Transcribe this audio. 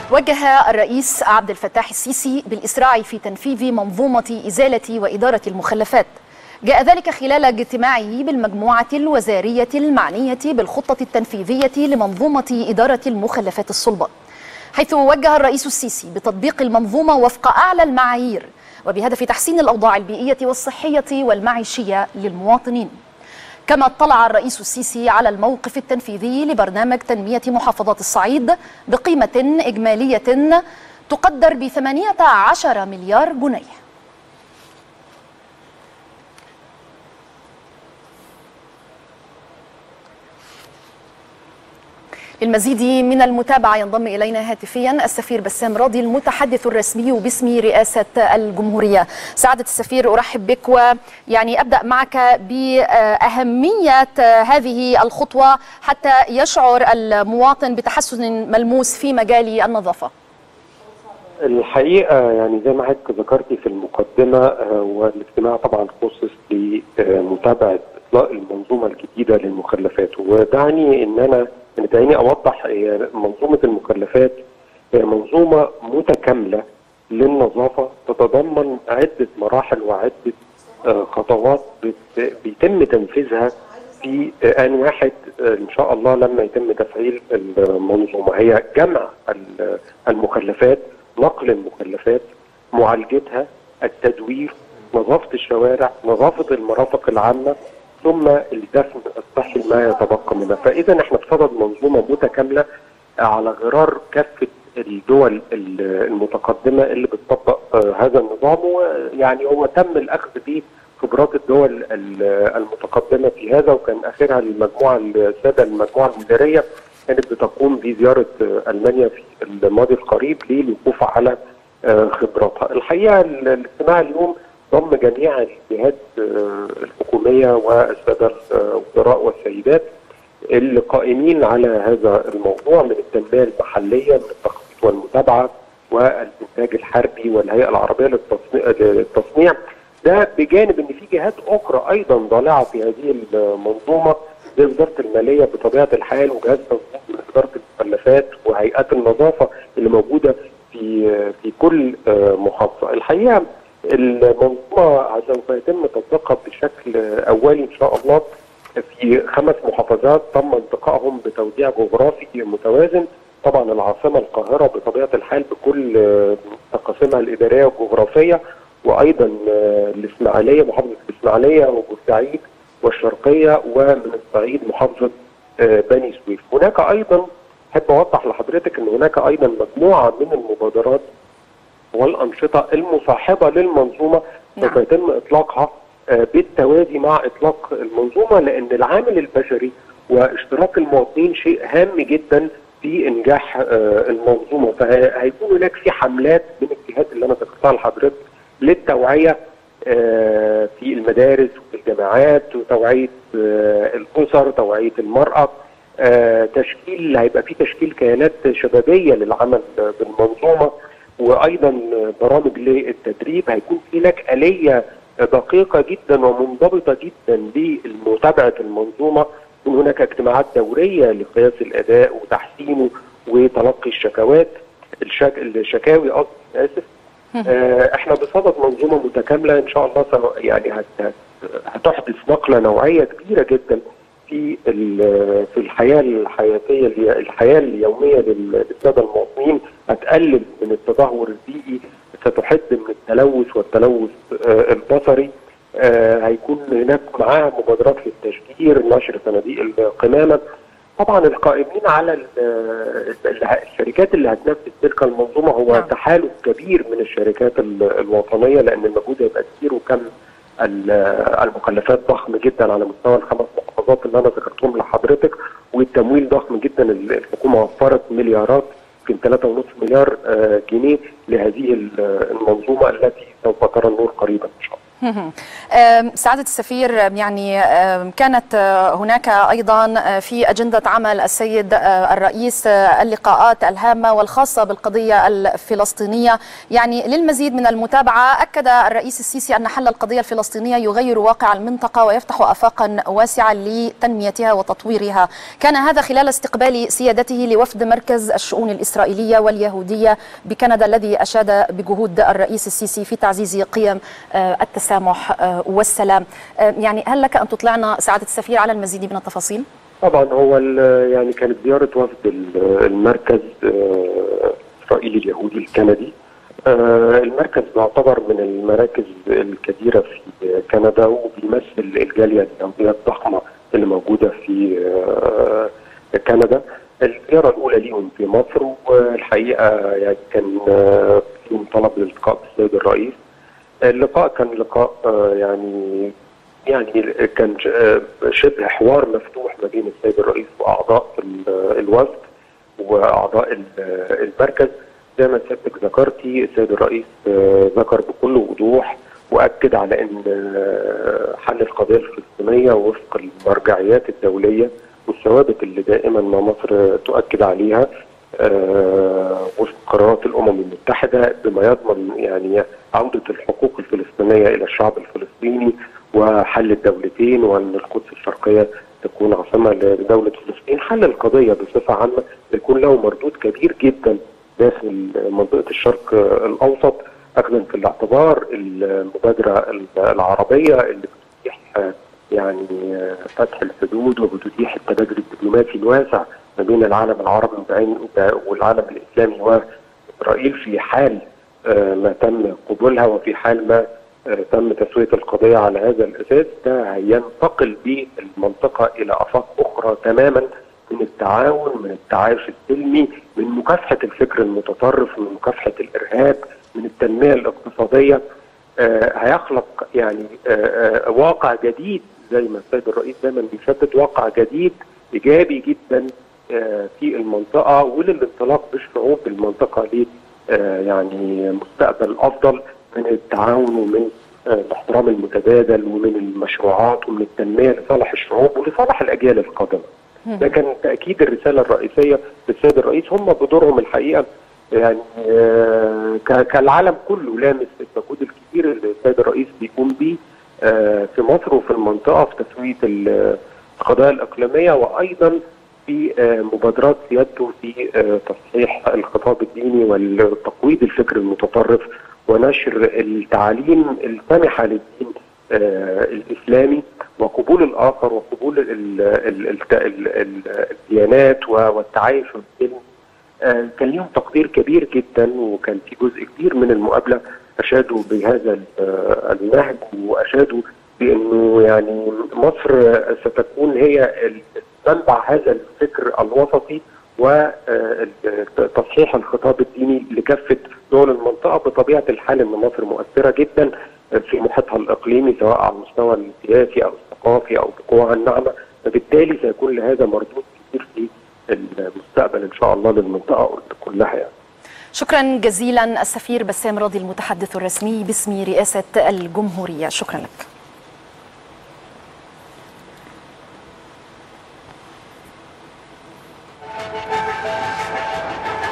وجه الرئيس عبد الفتاح السيسي بالإسراع في تنفيذ منظومة إزالة وإدارة المخلفات. جاء ذلك خلال اجتماعه بالمجموعة الوزارية المعنية بالخطة التنفيذية لمنظومة إدارة المخلفات الصلبة، حيث وجه الرئيس السيسي بتطبيق المنظومة وفق أعلى المعايير وبهدف تحسين الأوضاع البيئية والصحية والمعيشية للمواطنين. كما اطلع الرئيس السيسي على الموقف التنفيذي لبرنامج تنمية محافظات الصعيد بقيمة إجمالية تقدر ب18 مليار جنيه. للمزيد من المتابعة ينضم إلينا هاتفيا السفير بسام راضي المتحدث الرسمي باسم رئاسة الجمهورية. سعادة السفير أرحب بك، ويعني أبدأ معك بأهمية هذه الخطوة حتى يشعر المواطن بتحسن ملموس في مجال النظافة. الحقيقة يعني زي ما حضرتك ذكرتي في المقدمة، والاجتماع طبعا خصص لمتابعة إطلاق المنظومة الجديدة للمخلفات، ودعني إن أنا دعيني أوضح منظومة المخلفات هي منظومة متكاملة للنظافة تتضمن عدة مراحل وعدة خطوات بيتم تنفيذها في آن واحد إن شاء الله لما يتم تفعيل المنظومة. هي جمع المخلفات، نقل المخلفات، معالجتها، التدوير، نظافة الشوارع، نظافة المرافق العامة، ثم الدفن الصحي ما يتبقى منها. فإذا احنا بصدد منظومة متكاملة على غرار كافة الدول المتقدمة اللي بتطبق هذا النظام، ويعني هو تم الأخذ به خبرات الدول المتقدمة في هذا، وكان آخرها المجموعة الوزارية كانت بتقوم بزيارة ألمانيا في الماضي القريب للوقوف على خبراتها. الحقيقة الاجتماع اليوم ضم جميع الجهات الحكومية والسادة الوزراء والسيدات اللي قائمين على هذا الموضوع، من التنمية المحلية، من التخطيط والمتابعة والإنتاج الحربي والهيئة العربية للتصنيع. ده بجانب ان في جهات اخرى ايضا ضالعه في هذه المنظومه زي وزاره الماليه بطبيعه الحال، وجهاز تنظيم اداره المخلفات، وهيئات النظافه اللي موجوده في كل محافظه. الحقيقه المنظومه سوف يتم تطبيقها بشكل اولي ان شاء الله في 5 محافظات تم انتقائهم بتوزيع جغرافي متوازن. طبعا العاصمه القاهره بطبيعه الحال بكل تقاسيمها الاداريه والجغرافيه، وايضا الاسماعيليه، محافظه الاسماعيليه وبورسعيد والشرقيه، ومن الصعيد محافظه بني سويف. هناك ايضا احب اوضح لحضرتك ان هناك ايضا مجموعه من المبادرات والانشطه المصاحبه للمنظومه سوف يتم اطلاقها بالتوازي مع اطلاق المنظومه، لان العامل البشري واشتراك المواطنين شيء هام جدا في انجاح المنظومه. فهيكون هناك في حملات من الجهات اللي انا ذكرتها لحضرتك للتوعيه في المدارس وفي الجامعات، وتوعيه الاسر، توعيه المراه، هيبقى في تشكيل كيانات شبابيه للعمل بالمنظومه، وايضا برامج للتدريب. هيكون في هناك آلية دقيقه جدا ومنضبطه جدا لمتابعه المنظومه، يكون هناك اجتماعات دوريه لقياس الاداء وتحسينه وتلقي الشكاوي اسف. احنا بصدد منظومه متكامله ان شاء الله، يعني هتحدث نقله نوعيه كبيره جدا في الحياه الحياتيه، الحياه اليوميه للساده المواطنين، هتقلل من التدهور البيئي، ستحد من التلوث والتلوث البصري. هيكون هناك معاها مبادرات للتشجير، نشر صناديق القمامه. طبعا القائمين على الشركات اللي هتنفذ تلك المنظومه هو تحالف كبير من الشركات الوطنيه، لان المجهود هيبقى كتير، وكم المخلفات ضخم جدا على مستوى ال5 محافظات اللي انا ذكرتهم لحضرتك، والتمويل ضخم جدا. الحكومه وفرت مليارات، يمكن 3.5 مليار جنيه لهذه المنظومه التي سوف ترى النور قريبا ان شاء الله. سعادة السفير، يعني كانت هناك أيضا في أجندة عمل السيد الرئيس اللقاءات الهامة والخاصة بالقضية الفلسطينية. يعني للمزيد من المتابعة، أكد الرئيس السيسي أن حل القضية الفلسطينية يغير واقع المنطقة ويفتح آفاقا واسعة لتنميتها وتطويرها. كان هذا خلال استقبال سيادته لوفد مركز الشؤون الإسرائيلية واليهودية بكندا، الذي أشاد بجهود الرئيس السيسي في تعزيز قيم التسامح والسلام. يعني هل لك أن تطلعنا سعادة السفير على المزيد من التفاصيل؟ طبعا هو يعني كانت زيارة وفد المركز الإسرائيلي اليهودي الكندي. المركز يعتبر من المراكز الكبيرة في كندا، وبيمثل الجالية اليهودية الضخمة اللي موجودة في كندا. الزيارة الأولى ليهم في مصر، والحقيقة يعني كان فيهم طلب للقاء بالسيد الرئيس. اللقاء كان لقاء يعني كان شبه حوار مفتوح ما بين السيد الرئيس واعضاء الوفد واعضاء المركز. زي ما سيادتك ذكرتي، السيد الرئيس ذكر بكل وضوح واكد على ان حل القضيه الفلسطينيه وفق المرجعيات الدوليه والثوابت اللي دائما ما مصر تؤكد عليها، وفق قرارات الامم المتحده، بما يضمن يعني عوده الحقوق الفلسطينيه الى الشعب الفلسطيني وحل الدولتين، وان القدس الشرقيه تكون عاصمه لدوله فلسطين. حل القضيه بصفه عامه يكون له مردود كبير جدا داخل منطقه الشرق الاوسط، اخذا في الاعتبار المبادره العربيه اللي بتتيح يعني فتح الحدود وبتتيح التبادل الدبلوماسي الواسع ما بين العالم العربي والعالم الاسلامي واسرائيل، في حال ما تم قبولها وفي حال ما تم تسويه القضيه على هذا الاساس. ده هينتقل بالمنطقه الى افاق اخرى تماما من التعاون، من التعايش السلمي، من مكافحه الفكر المتطرف، من مكافحه الارهاب، من التنميه الاقتصاديه. هيخلق يعني واقع جديد، زي ما السيد الرئيس دايما بيشدد، واقع جديد ايجابي جدا في المنطقه، وللانطلاق بالشعوب بالمنطقه ل يعني مستقبل افضل من التعاون ومن الاحترام المتبادل ومن المشروعات ومن التنميه لصالح الشعوب ولصالح الاجيال القادمه. ده كان تاكيد الرساله الرئيسيه للسيد الرئيس. هم بدورهم الحقيقه يعني كالعالم كله لامس المجهود الكبير اللي السيد الرئيس بيقوم به في مصر وفي المنطقه في تسويه القضايا الاقليميه، وايضا في مبادرات سيادته في تصحيح الخطاب الديني وتقويض الفكر المتطرف ونشر التعاليم السامحه للدين الاسلامي وقبول الاخر وقبول الديانات والتعايش السلمي. كان ليهم تقدير كبير جدا، وكان في جزء كبير من المقابله اشادوا بهذا النهج، واشادوا بانه يعني مصر ستكون هي منبع هذا الفكر الوسطي وتصحيح الخطاب الديني لكافه دول المنطقه. بطبيعه الحال ان مصر مؤثره جدا في محيطها الاقليمي، سواء على المستوى السياسي او الثقافي او بقواها الناعمه، فبالتالي سيكون لهذا مردود كبير في المستقبل ان شاء الله للمنطقه كلها يعني. شكرا جزيلا السفير بسام راضي، المتحدث الرسمي باسم رئاسه الجمهوريه. شكرا لك.